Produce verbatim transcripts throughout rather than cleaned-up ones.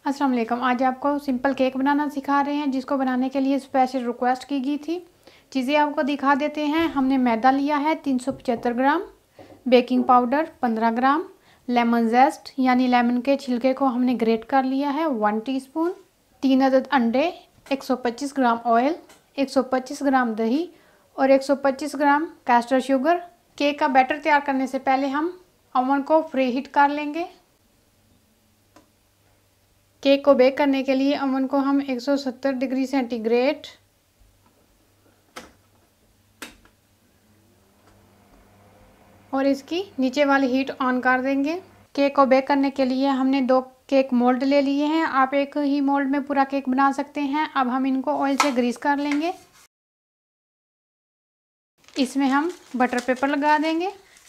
अस्सलाम वालेकुम। आज आपको सिंपल केक बनाना सिखा रहे हैं, जिसको बनाने के लिए स्पेशल रिक्वेस्ट की गई थी। चीज़ें आपको दिखा देते हैं। हमने मैदा लिया है तीन सौ पचहत्तर ग्राम, बेकिंग पाउडर पंद्रह ग्राम, लेमन जेस्ट यानी लेमन के छिलके को हमने ग्रेट कर लिया है वन टीस्पून, तीन अदद अंडे, एक सौ पच्चीस ग्राम ऑयल, एक सौ पच्चीस ग्राम दही और एक सौ पच्चीस ग्राम कैस्टर शुगर। केक का बैटर तैयार करने से पहले हम ओवन को प्री हीट कर लेंगे। केक को बेक करने के लिए ओवन को हम एक सौ सत्तर डिग्री सेंटीग्रेड और इसकी नीचे वाली हीट ऑन कर देंगे। केक को बेक करने के लिए हमने दो केक मोल्ड ले लिए हैं। आप एक ही मोल्ड में पूरा केक बना सकते हैं। अब हम इनको ऑयल से ग्रीस कर लेंगे। इसमें हम बटर पेपर लगा देंगे।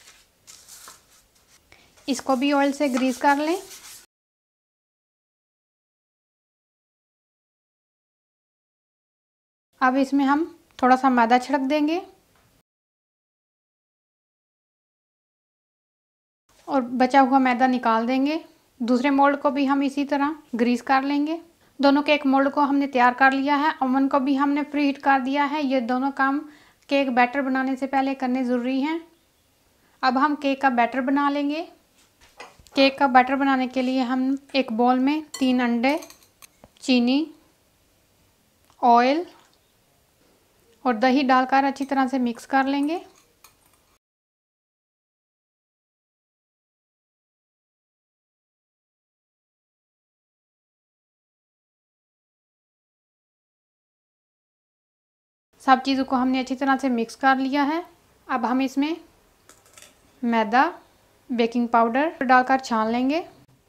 इसको भी ऑयल से ग्रीस कर लें। अब इसमें हम थोड़ा सा मैदा छिड़क देंगे और बचा हुआ मैदा निकाल देंगे। दूसरे मोल्ड को भी हम इसी तरह ग्रीस कर लेंगे। दोनों केक मोल्ड को हमने तैयार कर लिया है। ओवन को भी हमने प्री हीट कर दिया है। ये दोनों काम केक बैटर बनाने से पहले करने ज़रूरी हैं। अब हम केक का बैटर बना लेंगे। केक का बैटर बनाने के लिए हम एक बाउल में तीन अंडे, चीनी, ऑयल और दही डालकर अच्छी तरह से मिक्स कर लेंगे। सब चीज़ों को हमने अच्छी तरह से मिक्स कर लिया है। अब हम इसमें मैदा, बेकिंग पाउडर डालकर छान लेंगे।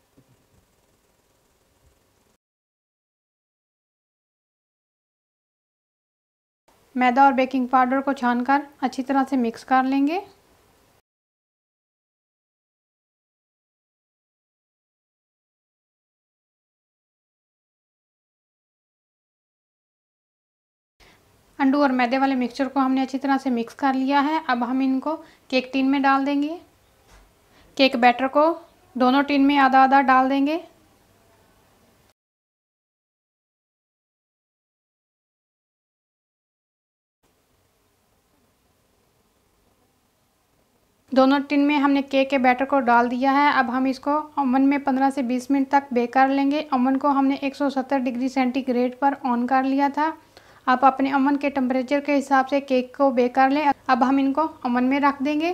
मैदा और बेकिंग पाउडर को छानकर अच्छी तरह से मिक्स कर लेंगे। अंडू और मैदे वाले मिक्सचर को हमने अच्छी तरह से मिक्स कर लिया है। अब हम इनको केक टिन में डाल देंगे। केक बैटर को दोनों टिन में आधा आधा डाल देंगे। दोनों टिन में हमने केक के बैटर को डाल दिया है। अब हम इसको ओवन में पंद्रह से बीस मिनट तक बेक कर लेंगे। ओवन को हमने एक सौ सत्तर डिग्री सेंटीग्रेड पर ऑन कर लिया था। आप अपने ओवन के टेम्परेचर के हिसाब से केक को बेक कर लें। अब हम इनको ओवन में रख देंगे।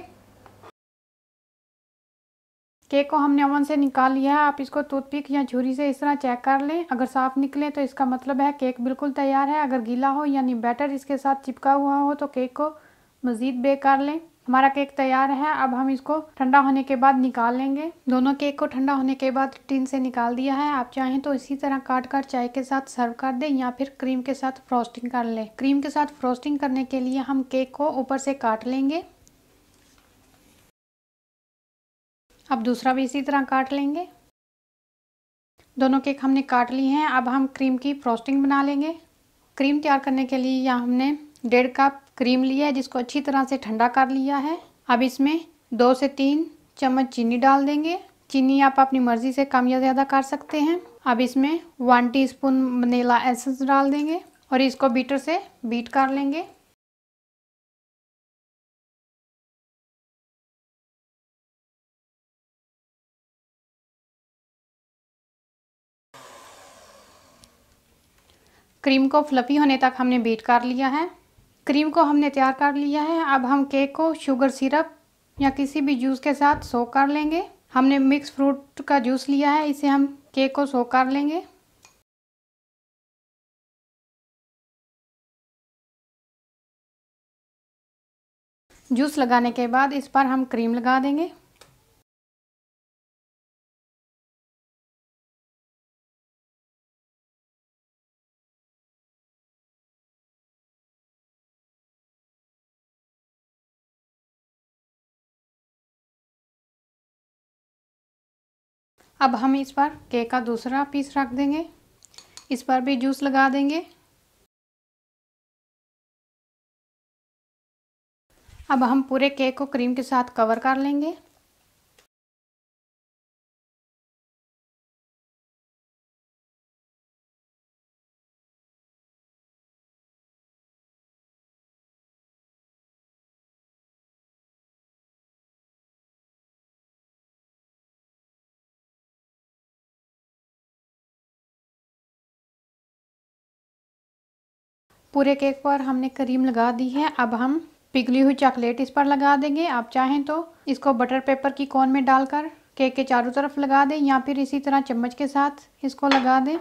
केक को हमने ओवन से निकाल लिया है। आप इसको टूथपिक या छुरी से इस तरह चेक कर लें। अगर साफ़ निकले तो इसका मतलब है केक बिल्कुल तैयार है। अगर गीला हो यानी बैटर इसके साथ चिपका हुआ हो तो केक को मज़ीद बेक कर लें। हमारा केक तैयार है। अब हम इसको ठंडा होने के बाद निकाल लेंगे। दोनों केक को ठंडा होने के बाद टिन से निकाल दिया है। आप चाहें तो इसी तरह काट कर चाय के साथ सर्व कर दें या फिर क्रीम के साथ फ्रोस्टिंग कर लें। क्रीम के साथ फ्रोस्टिंग करने के लिए हम केक को ऊपर से काट लेंगे। अब दूसरा भी इसी तरह काट लेंगे। दोनों केक हमने काट लिए हैं। अब हम क्रीम की फ्रोस्टिंग बना लेंगे। क्रीम तैयार करने के लिए यहाँ हमने डेढ़ कप क्रीम लिया है, जिसको अच्छी तरह से ठंडा कर लिया है। अब इसमें दो से तीन चम्मच चीनी डाल देंगे। चीनी आप अपनी मर्ज़ी से कम या ज़्यादा कर सकते हैं। अब इसमें वन टीस्पून वनीला एसेंस डाल देंगे और इसको बीटर से बीट कर लेंगे। क्रीम को फ्लफी होने तक हमने बीट कर लिया है। क्रीम को हमने तैयार कर लिया है। अब हम केक को शुगर सिरप या किसी भी जूस के साथ सोक कर लेंगे। हमने मिक्स फ्रूट का जूस लिया है, इसे हम केक को सोक कर लेंगे। जूस लगाने के बाद इस पर हम क्रीम लगा देंगे। अब हम इस पर केक का दूसरा पीस रख देंगे। इस पर भी जूस लगा देंगे। अब हम पूरे केक को क्रीम के साथ कवर कर लेंगे। पूरे केक पर हमने क्रीम लगा दी है। अब हम पिघली हुई चॉकलेट इस पर लगा देंगे। आप चाहें तो इसको बटर पेपर की कोन में डालकर केक के चारों तरफ लगा दें या फिर इसी तरह चम्मच के साथ इसको लगा दें।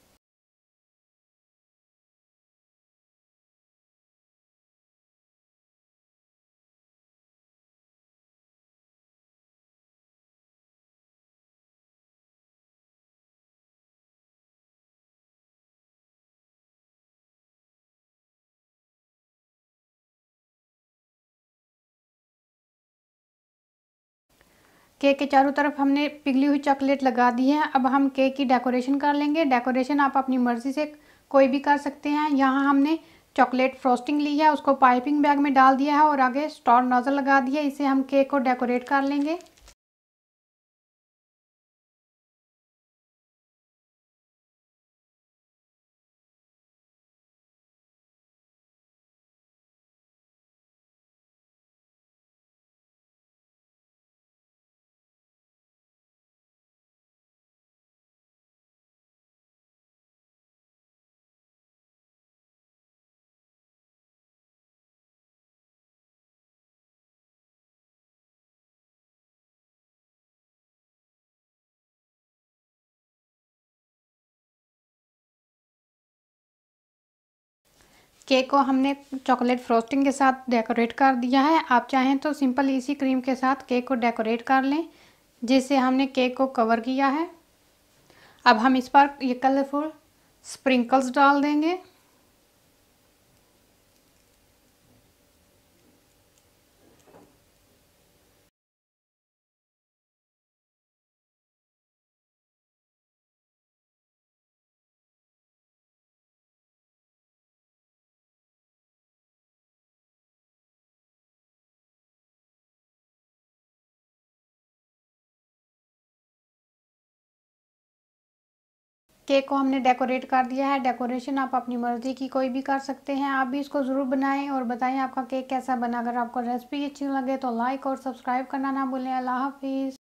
केक के चारों तरफ हमने पिघली हुई चॉकलेट लगा दी है। अब हम केक की डेकोरेशन कर लेंगे। डेकोरेशन आप अपनी मर्ज़ी से कोई भी कर सकते हैं। यहाँ हमने चॉकलेट फ्रोस्टिंग ली है, उसको पाइपिंग बैग में डाल दिया है और आगे स्टार नोजल लगा दिया है। इसे हम केक को डेकोरेट कर लेंगे। केक को हमने चॉकलेट फ्रोस्टिंग के साथ डेकोरेट कर दिया है। आप चाहें तो सिंपल इसी क्रीम के साथ केक को डेकोरेट कर लें जिससे हमने केक को कवर किया है। अब हम इस पर ये कलरफुल स्प्रिंकल्स डाल देंगे। केक को हमने डेकोरेट कर दिया है। डेकोरेशन आप अपनी मर्ज़ी की कोई भी कर सकते हैं। आप भी इसको ज़रूर बनाएं और बताएं आपका केक कैसा बना। अगर आपको रेसिपी अच्छी लगे तो लाइक और सब्सक्राइब करना ना भूलें। अल्लाह हाफिज़।